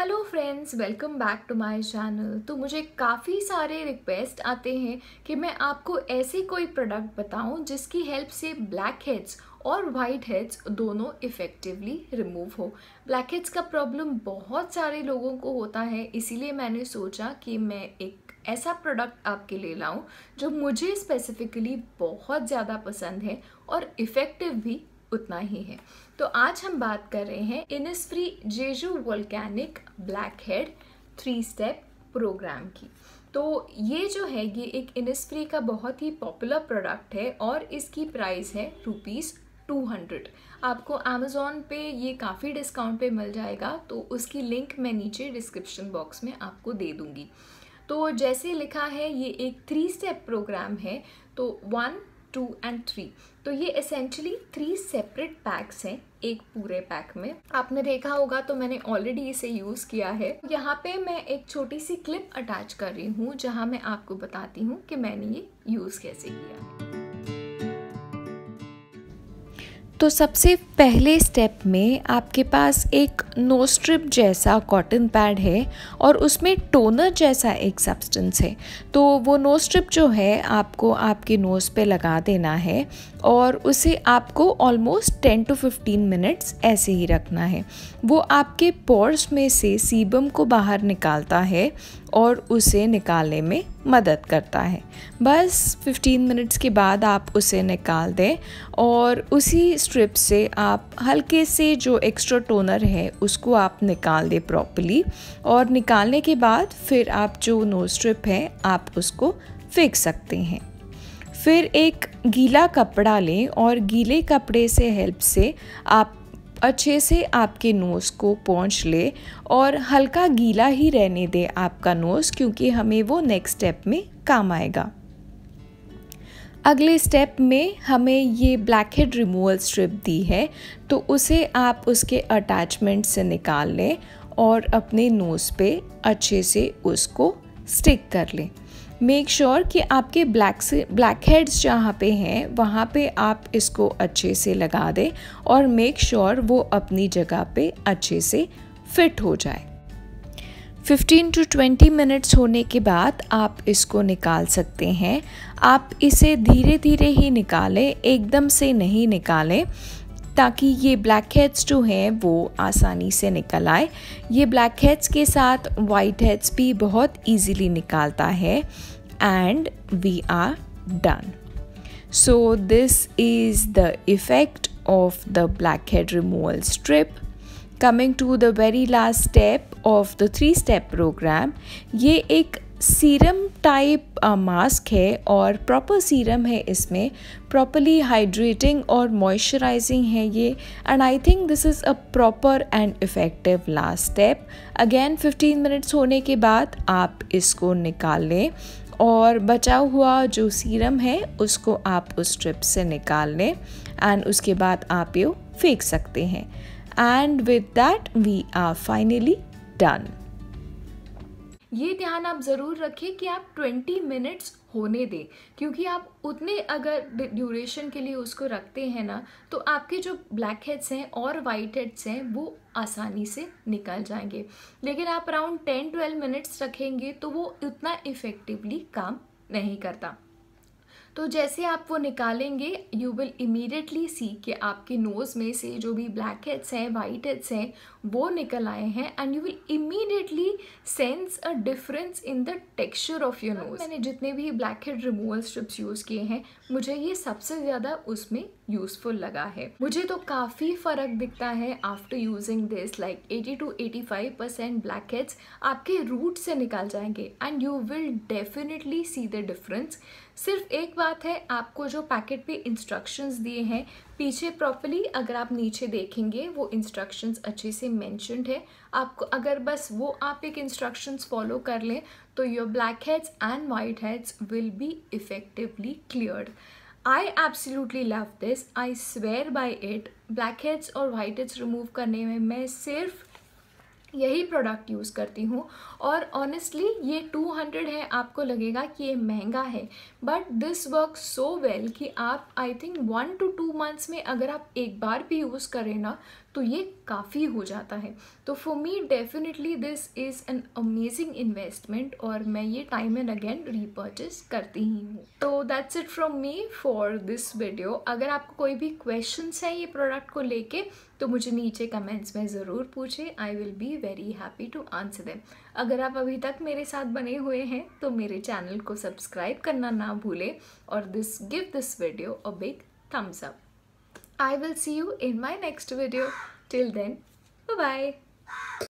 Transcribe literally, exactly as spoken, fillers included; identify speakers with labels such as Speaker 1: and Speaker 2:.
Speaker 1: Hello friends, welcome back to my channel. तो मुझे काफ़ी सारे रिक्वेस्ट आते हैं कि मैं आपको ऐसे कोई प्रोडक्ट बताऊं जिसकी हेल्प से ब्लैक हेड्स और वाइट हेड्स दोनों इफ़ेक्टिवली रिमूव हो। ब्लैक हेड्स का प्रॉब्लम बहुत सारे लोगों को होता है, इसीलिए मैंने सोचा कि मैं एक ऐसा प्रोडक्ट आपके लिए लाऊं जो मुझे स्पेसिफिकली बहुत ज़्यादा पसंद है और इफ़ेक्टिव भी उतना ही है। तो आज हम बात कर रहे हैं Innisfree Jeju volcanic blackhead three step program की। तो ये जो है ये एक इनिसफ्री का बहुत ही पॉपुलर प्रोडक्ट है और इसकी प्राइस है रुपीज़ टू हंड्रेड। आपको अमेज़ॉन पे ये काफ़ी डिस्काउंट पे मिल जाएगा, तो उसकी लिंक मैं नीचे डिस्क्रिप्शन बॉक्स में आपको दे दूँगी। तो जैसे लिखा है ये एक थ्री स्टेप प्रोग्राम है, तो वन टू एंड थ्री। तो ये एसेंशली थ्री सेपरेट पैक्स हैं एक पूरे पैक में। आपने देखा होगा तो मैंने ऑलरेडी इसे यूज़ किया है। यहाँ पे मैं एक छोटी सी क्लिप अटैच कर रही हूँ जहाँ मैं आपको बताती हूँ कि मैंने ये यूज़ कैसे किया है। तो सबसे पहले स्टेप में आपके पास एक नो स्ट्रिप जैसा कॉटन पैड है और उसमें टोनर जैसा एक सब्सटेंस है। तो वो नो स्ट्रिप जो है आपको आपके नोज़ पे लगा देना है और उसे आपको almost ten to fifteen minutes ऐसे ही रखना है। वो आपके पोर्स में से सीबम को बाहर निकालता है और उसे निकालने में मदद करता है। बस फिफ्टीन मिनट्स के बाद आप उसे निकाल दें और उसी स्ट्रिप से आप हल्के से जो एक्स्ट्रा टोनर है उसको आप निकाल दें प्रॉपर्ली। और निकालने के बाद फिर आप जो नो स्ट्रिप है आप उसको फेंक सकते हैं। फिर एक गीला कपड़ा लें और गीले कपड़े से हेल्प से आप अच्छे से आपके नोज़ को पोंछ ले और हल्का गीला ही रहने दें आपका नोज़, क्योंकि हमें वो नेक्स्ट स्टेप में काम आएगा। अगले स्टेप में हमें ये ब्लैकहेड रिमूवल स्ट्रिप दी है, तो उसे आप उसके अटैचमेंट से निकाल लें और अपने नोज़ पे अच्छे से उसको स्टिक कर लें। मेक श्योर sure कि आपके ब्लैक से ब्लैक हेड्स जहाँ पे हैं वहाँ पे आप इसको अच्छे से लगा दें और मेक श्योर sure वो अपनी जगह पे अच्छे से फिट हो जाए। फिफ्टीन टू ट्वेंटी मिनट्स होने के बाद आप इसको निकाल सकते हैं। आप इसे धीरे धीरे ही निकालें, एकदम से नहीं निकालें, ताकि ये ब्लैक हेड्स जो हैं वो आसानी से निकल आए। ये ब्लैक हेड्स के साथ वाइट हेड्स भी बहुत इजीली निकालता है। And we are done. So this is the effect of the blackhead removal strip. Coming to the very last step of the three step program, ये एक serum type mask है और proper serum है, इसमें properly hydrating और moisturising है ये। And I think this is a proper and effective last step. Again fifteen minutes होने के बाद आप इसको निकाल लें और बचा हुआ जो सीरम है उसको आप उस स्ट्रिप से निकाल लें एंड उसके बाद आप ये फेंक सकते हैं। And with that we are finally done. ये ध्यान आप ज़रूर रखें कि आप ट्वेंटी मिनट्स होने दें, क्योंकि आप उतने अगर ड्यूरेशन के लिए उसको रखते हैं ना तो आपके जो ब्लैक हेड्स हैं और वाइट हेड्स हैं वो आसानी से निकल जाएंगे। लेकिन आप अराउंड टेन ट्वेल्व मिनट्स रखेंगे तो वो उतना इफ़ेक्टिवली काम नहीं करता। तो जैसे आप वो निकालेंगे यू विल इमीडिएटली सी कि आपके नोज़ में से जो भी ब्लैक हेड्स हैं वाइट हेड्स हैं वो निकल आए हैं and you will immediately sense a difference in the texture of your nose. मैंने जितने भी blackhead removal strips use किए हैं मुझे ये सबसे ज़्यादा उसमें यूज़फुल लगा है। मुझे तो काफ़ी फ़र्क दिखता है after using this. Like eighty to eighty five percent blackheads आपके रूट से निकल जाएंगे and you will definitely see the difference. सिर्फ एक बात है, आपको जो पैकेट पे इंस्ट्रक्शंस दिए हैं पीछे प्रॉपर्ली अगर आप नीचे देखेंगे वो इंस्ट्रक्शंस अच्छे से मेंशन्ड है। आपको अगर बस वो आप एक इंस्ट्रक्शंस फॉलो कर लें तो your blackheads and whiteheads will be effectively cleared. I absolutely love this, I swear by it. Blackheads और वाइट हेड्स रिमूव करने में मैं सिर्फ यही प्रोडक्ट यूज़ करती हूँ और ऑनेस्टली ये टू हंड्रेड है, आपको लगेगा कि ये महंगा है, but this work so well कि आप I think one to two months में अगर आप एक बार भी यूज़ करें ना तो ये काफ़ी हो जाता है। तो for me definitely this is an amazing investment और मैं ये टाइम एंड अगेन रीपर्चेस करती ही हूँ। तो that's it from me for this video. अगर आपको कोई भी क्वेश्चंस हैं ये प्रोडक्ट को लेके तो मुझे नीचे कमेंट्स में ज़रूर पूछें, I will be very happy to answer them. अगर आप अभी तक मेरे साथ बने हुए हैं तो मेरे चैनल को सब्सक्राइब करना ना भूलें और this give this video a big thumbs up. I will see you in my next video. Till then, bye bye.